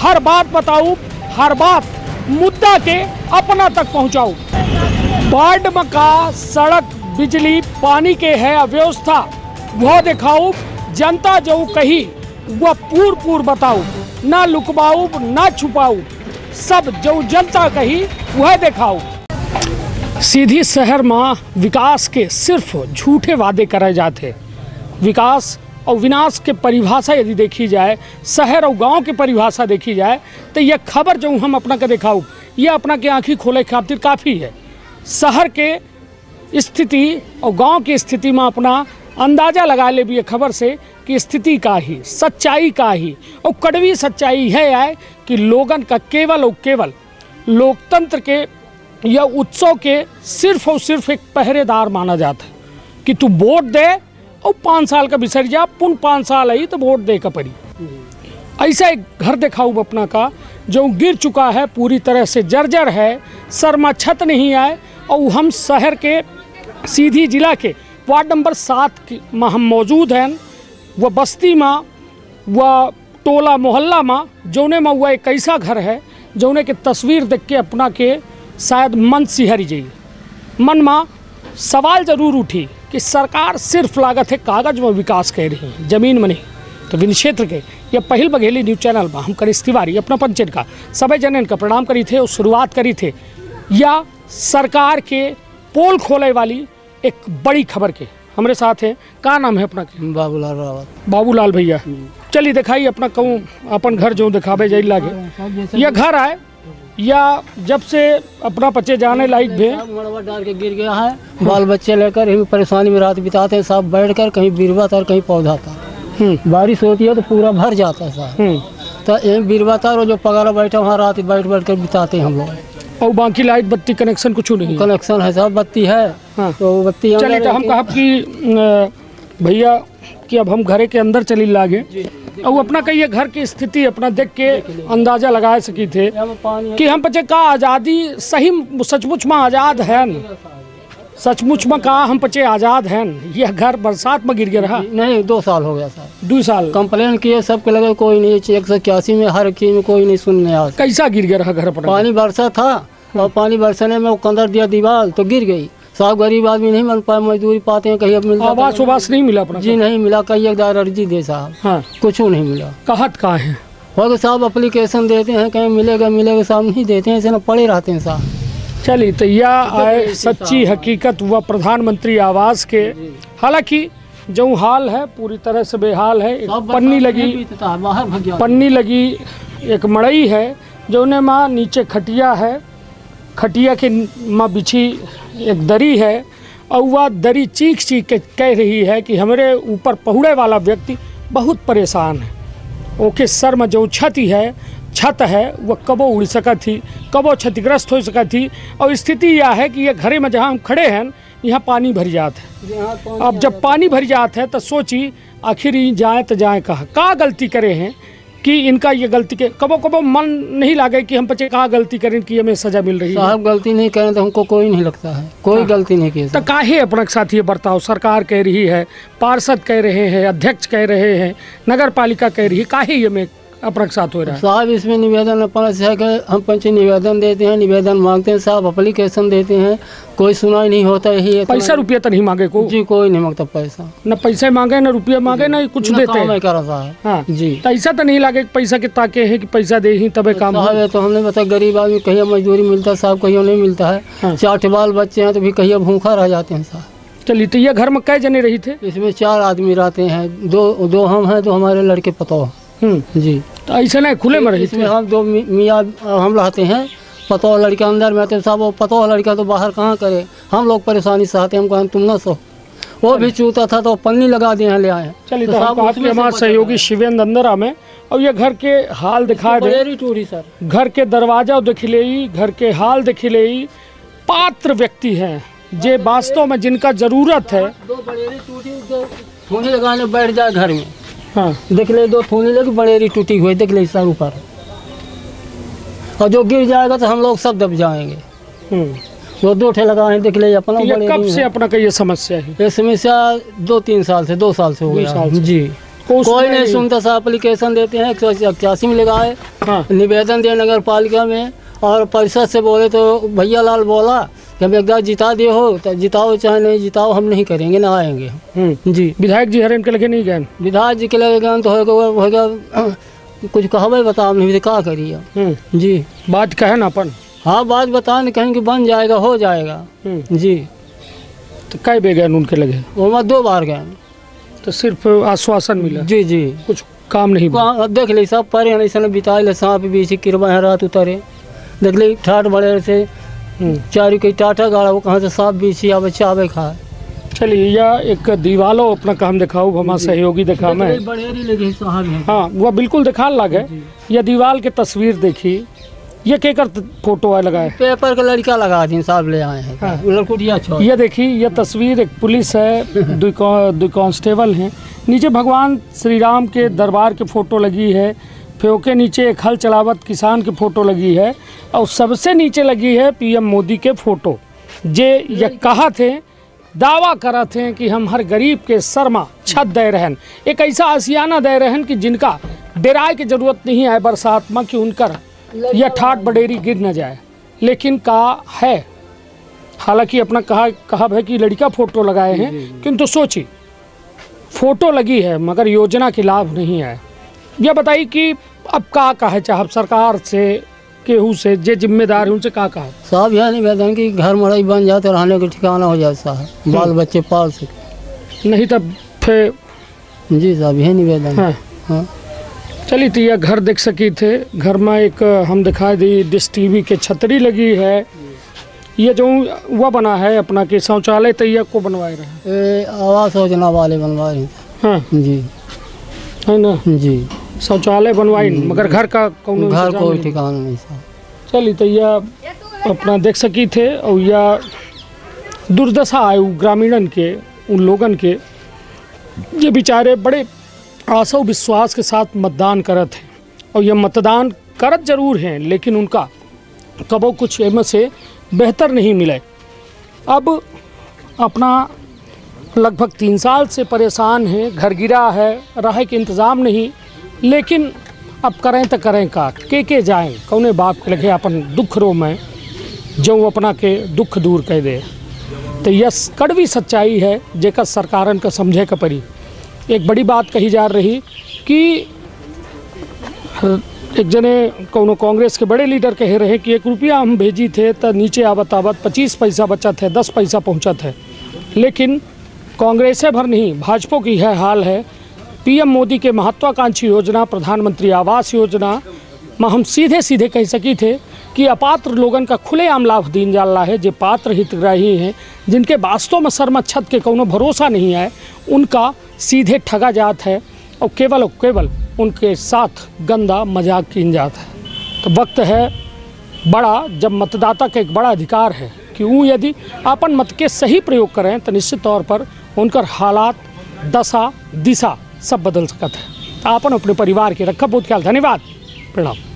हर बात बताऊं, हर बात मुद्दा के अपना तक पहुंचाऊं। वार्ड में का सड़क, बिजली, पानी के है अव्यवस्था, वह दिखाऊं। जनता जो कही वह पूर बताऊं, ना लुकवाऊं ना छुपाऊं, सब जो जनता कही वह दिखाऊं। सीधी शहर में विकास के सिर्फ झूठे वादे करे जाते। विकास और विनाश के परिभाषा यदि देखी जाए, शहर और गांव की परिभाषा देखी जाए, तो यह खबर जो हम अपना के दिखाऊं, यह अपना के आँखी खोले खातिर काफ़ी है। शहर के स्थिति और गांव की स्थिति में अपना अंदाज़ा लगा ले भी खबर से कि स्थिति का ही, सच्चाई का ही और कड़वी सच्चाई है कि लोगन का केवल और केवल लोकतंत्र के या उत्सव के सिर्फ और सिर्फ एक पहरेदार माना जाता है कि तू वोट दे और 5 साल का बिसर जा, पुन 5 साल आई तो वोट दे का पड़ी। ऐसा एक घर दिखाऊँ अपना का जो गिर चुका है, पूरी तरह से जर्जर है, शर्मा छत नहीं आए। और हम शहर के सीधी जिला के वार्ड नंबर 7 में हम मौजूद हैं। वह बस्ती में, वह टोला मोहल्ला में, जौने में वह एक ऐसा घर है जौने के तस्वीर देख के अपना के शायद मन सिहरी जाइए। मन में सवाल जरूर उठी कि सरकार सिर्फ लागत है कागज में विकास कर रही है, जमीन में नहीं। तो विन क्षेत्र के यह पहल बघेली न्यूज़ चैनल में हम करीश तिवारी अपना पंचायत का सभी जनन का प्रणाम करी थे और शुरुआत करी थे या सरकार के पोल खोले वाली एक बड़ी खबर के। हमारे साथ है, का नाम है अपना के? बाबूलाल रावत। बाबूलाल भैया, चलिए दिखाइए अपना कहूँ अपन घर जो दिखावे जाए लागे। यह घर है या जब से अपना बच्चे जाने लायक भी मड़वा डाल के गिर गया है, बाल बच्चे लेकर हम परेशानी में रात बिताते हैं। सब बैठ कर कहीं बिरवा तार कहीं पौधा तार, बारिश होती है तो पूरा भर जाता है साहब। तो एक बिरवा तार और जो पगारा बैठा वहाँ रात बैठ कर बिताते हैं हम लोग। और बाकी लाइट बत्ती कनेक्शन कुछ नहीं? कनेक्शन है साहब, बत्ती है। हाँ। तो बत्ती चलिए तो हम कहा कि भैया कि अब हम घरे के अंदर चली लागे और अपना कहिए घर की स्थिति अपना देख के अंदाजा लगा सकी थे कि हम बच्चे का आज़ादी सही सचमुच में आज़ाद है, सचमुच में का हम बच्चे आज़ाद हैं। यह घर बरसात में गिर गया रहा? नहीं, 2 साल हो गया सर। 2 साल कंप्लेन किए, सबके लगे कोई नहीं। 181 में हर की में कोई नहीं सुनने आया। कैसा गिर गया रहा घर पर? पानी बरसा था और पानी बरसने में वो कंदर दिया दीवार तो गिर गई। साहब गरीब आदमी नहीं मिल पाए, मजदूरी पाते हैं, कहीं अब मिलता आवास नहीं मिला अपना? जी नहीं मिला, कहीं एक दार अर्जी दे साहब। हाँ। कुछ नहीं मिला। कहत कहाँ है? और साहब एप्लीकेशन देते हैं, कहीं मिलेगा साहब नहीं देते हैं, ऐसे ना पड़े रहते हैं साहब। चलिए तो यह आए सच्ची हकीकत व प्रधानमंत्री आवास के। हालांकि जो हाल है पूरी तरह से बेहाल है। एक पन्नी लगी एक मड़ई है जौने माँ नीचे खटिया है, खटिया के माँ बिछी एक दरी है और वह दरी चीख के कह रही है कि हमारे ऊपर पहुड़े वाला व्यक्ति बहुत परेशान है। ओके सर में जो छत है वह कबो उड़ सका थी, कबो क्षतिग्रस्त हो सका थी। और स्थिति यह है कि ये घरे में जहाँ हम खड़े हैं यहाँ पानी भर जाता है। अब जब पानी भर जाता है तो सोची आखिर जाए तो जाए कहाँ, का गलती करे हैं कि इनका ये गलती के कबो मन नहीं लागे कि हम बच्चे कहाँ गलती करें कि हमें सजा मिल रही है। साहब गलती नहीं करें तो हमको कोई नहीं लगता है, कोई गलती नहीं की। तो काहे अपने साथ ये बर्ताव सरकार कह रही है, पार्षद कह रहे हैं, अध्यक्ष कह रहे हैं, नगर पालिका कह रही है, काहे ये में अपने साथ हो रहा है? साहब इसमें निवेदन अपना है कि हम पंचायत निवेदन देते हैं, निवेदन मांगते हैं साहब, एप्लीकेशन देते हैं, कोई सुनाई नहीं होता। यही पैसा रुपया तो नहीं मांगे को? जी कोई नहीं मांगता पैसा, न पैसे मांगे न रुपया मांगे न कुछ देते हैं। हाँ जी, पैसा तो नहीं लागे पैसा के ताके है कि पैसा दे ही तबे काम है। तो हमने बताया गरीब आदमी कहीं मजदूरी मिलता है साहब, कहीं नहीं मिलता है। 4 बाल बच्चे हैं तो भी कहीं भूखा रह जाते हैं साहब। चलिए तो ये घर में कै जने रही थे? इसमें 4 आदमी रहते हैं, दो हम हैं, 2 हमारे लड़के पतो जी। तो ऐसा नहीं खुले में रही? इसमें हम 2 मियाँ हम रहते हैं, पतो लड़का अंदर में थे साहब। वो पतो लड़का तो बाहर कहाँ करे, हम लोग परेशानी सहते हैं। हम कहें तुम ना सो, वो भी चूता था तो पन्नी लगा दिए हैं, ले आए। चलिए तो आपके हमारे सहयोगी शिवेंद्र अंदर में और ये घर के हाल दिखा दे टूरी सर। घर के दरवाजा देख ले, घर के हाल देख ले। पात्र व्यक्ति हैं जे वास्तव में जिनका जरूरत है। 2 बड़ेरी टूटी, 2 थोड़ी लगाने बैठ जाए घर में। हाँ देख ले, 2 थोड़ी लगी, बड़ेरी टूटी हुई देख ले सर ऊपर, और जो गिर जाएगा तो हम लोग सब दब जाएंगे। वो 2 ठे लगाए देख ले अपना। ये कब से अपना का ये समस्या है? ये समस्या 2-3 साल से, 2 साल से हो गया जी। कोई नहीं सुनता साहब। एप्लीकेशन देते हैं 181 में लगाए, हाँ। निवेदन दिए नगर पालिका में, और परिषद से बोले तो भैया लाल बोला कि हम एक बार जिता दिए हो तो जिताओ, चाहे नहीं जिताओ, हम नहीं करेंगे, ना आएंगे। जी। विधायक जी हरेन के लगे नहीं गए? विधायक जी के लगे गए तो होगा कुछ कहबे बताओ नहीं क्या करिए। जी बात कहे ना अपन। हाँ बात बता नहीं, कहें कि बन जाएगा, हो जाएगा। जी। तो कई बे गए उनके लगे? वो 2 बार गए। तो सिर्फ आश्वासन मिला? जी जी, कुछ काम नहीं। देख ली सब परे ऐसा बिता ले, सांप बीच किरबा है रात उतरे, देख ली ठाट बड़े से चारू के टाटा गाड़ा, वो कहाँ से सांप बीछी आवे चावे खाए। चलिए यह एक दीवालो अपना काम दिखाओ, हमारा सहयोगी दिखा मैं। हाँ वो बिल्कुल दिखा लगे। यह दीवार के तस्वीर देखी, ये केकर फोटो है लगाए? पेपर का लड़का लगा दी साहब, ले आए हैं। हाँ। ये देखी, ये तस्वीर एक पुलिस है, 2 कांस्टेबल हैं, नीचे भगवान श्री राम के दरबार की फ़ोटो लगी है, फिर उसके नीचे एक हल चलावत किसान की फ़ोटो लगी है, और सबसे नीचे लगी है पीएम मोदी के फ़ोटो। ये कहा थे, दावा करा थे कि हम हर गरीब के सरमा छत दे रहन, एक ऐसा आसियाना दे रहन कि जिनका डेराए की ज़रूरत नहीं है बरसात में, कि उनकर यह ठाट बडेरी गिर न जाए। लेकिन कहा है, हालांकि अपना कहा है कि लड़का फ़ोटो लगाए हैं, किंतु सोची फ़ोटो लगी है मगर योजना के लाभ नहीं है। यह बताइए कि अब का है, चाहे सरकार से, केहू से, जे जिम्मेदार है उनसे का कहा? साहब यह निवेदन कि घर मड़ई बन जाए तो रहने का ठिकाना हो जाए साहब, बाल बच्चे पाल सके, नहीं तब फिर। जी साहब यही निवेदन। हाँ हाँ। चलिए तो यह घर देख सकी थे, घर में एक हम दिखाई दी डिश टीवी के छतरी लगी है। ये जो वह बना है अपना के शौचालय तैयार को बनवाए रहे? आवास योजना वाले बनवाए। हाँ जी, है ना? जी शौचालय बनवाई, मगर घर का घर कोई ठिकाना नहीं साहब। चलिए तो यह अपना देख सकी थे, और यह दुर्दशा है ग्रामीणन के, उन लोगन के, ये बेचारे बड़े आशा विश्वास के साथ मतदान करत हैं, और यह मतदान करत जरूर हैं, लेकिन उनका कबो कुछ एम से बेहतर नहीं मिले। अब अपना लगभग 3 साल से परेशान हैं, घर गिरा है, रहे के इंतज़ाम नहीं, लेकिन अब करें तो करें का, के जाएं, कौने बाप के लगे अपन दुख रो में जो अपना के दुख दूर कर दे। तो यह कड़वी सच्चाई है जेकर सरकारन का समझे का पड़ी। एक बड़ी बात कही जा रही कि एक जने कोनो कांग्रेस के बड़े लीडर कह रहे कि 1 रुपया हम भेजी थे तो नीचे आवत 25 पैसा बचत है, 10 पैसा पहुँचत है। लेकिन कांग्रेस भर नहीं, भाजपा की है हाल है। पीएम मोदी के महत्वाकांक्षी योजना प्रधानमंत्री आवास योजना में हम सीधे कह सकी थे कि अपात्र लोगन का खुलेआम लाभ दीन जाला है। जो पात्र हितग्राही हैं, जिनके वास्तव में सर में छत के कोनो भरोसा नहीं है, उनका सीधे ठगा जात है, और केवल उनके साथ गंदा मजाक किन जाता है। तो वक्त है बड़ा, जब मतदाता का एक बड़ा अधिकार है कि वो यदि अपन मत के सही प्रयोग करें तो निश्चित तौर पर उनकर हालात, दशा, दिशा सब बदल सकता है। आपन अपने परिवार के रखा बहुत ख्याल। धन्यवाद, प्रणाम।